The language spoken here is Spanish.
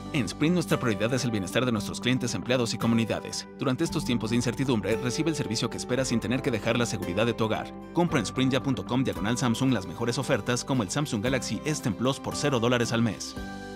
En Sprint, nuestra prioridad es el bienestar de nuestros clientes, empleados y comunidades. Durante estos tiempos de incertidumbre, recibe el servicio que esperas sin tener que dejar la seguridad de tu hogar. Compra en sprintya.com/Samsung las mejores ofertas como el Samsung Galaxy S10 Plus por $0 al mes.